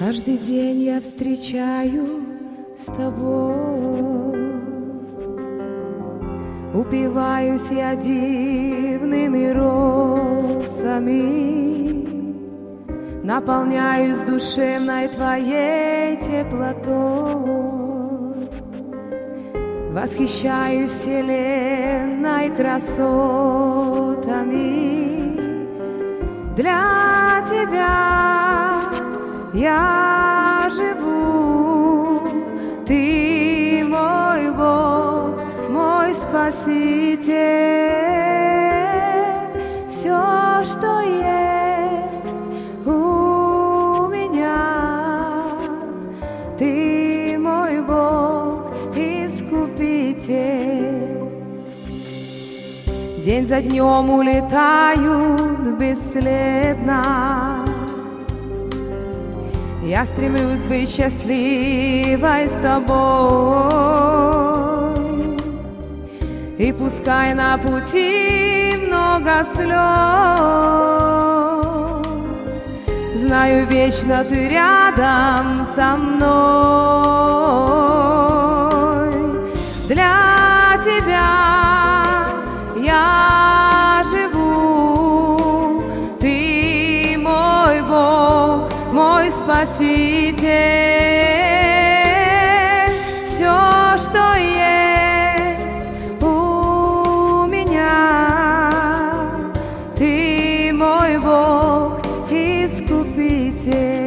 Каждый день я встречаю с тобой, упиваюсь я дивными росами, наполняюсь душевной твоей теплотой, восхищаюсь вселенной красотами. Для тебя я живу, ты мой Бог, мой Спаситель. Все, что есть у меня, ты мой Бог, Искупитель. День за днем улетают бесследно, я стремлюсь быть счастливой с тобой. И пускай на пути много слез, знаю, вечно ты рядом со мной. Для тебя я живу, ты мой Бог, мой Спаситель. Все, что есть у меня, ты мой Бог, Искупитель.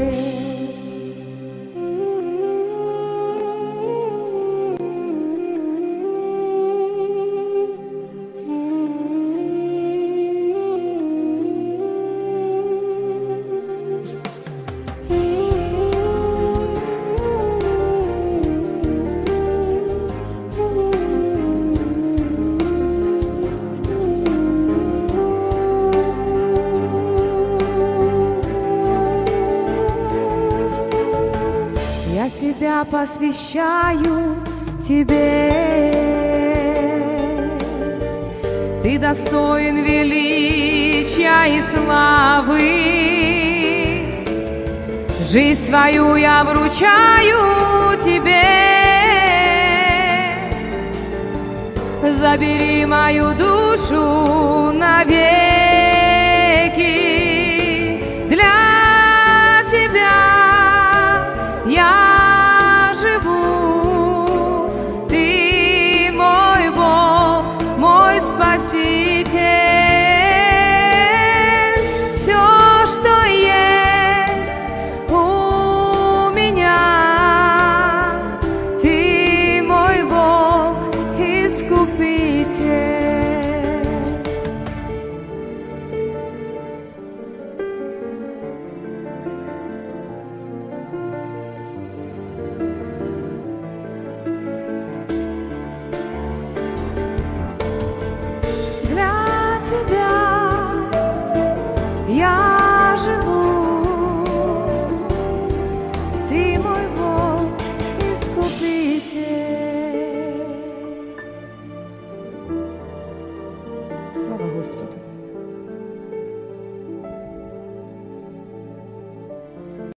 Я себя посвящаю тебе, ты достоин величия и славы. Жизнь свою я вручаю тебе, забери мою душу навеки. Для тебя я живу, ты мой Бог, мой Спаситель. Все, что есть у меня, ты мой Бог, Искупитель. Я живу, ты мой Бог, Искупитель. Слава Господу!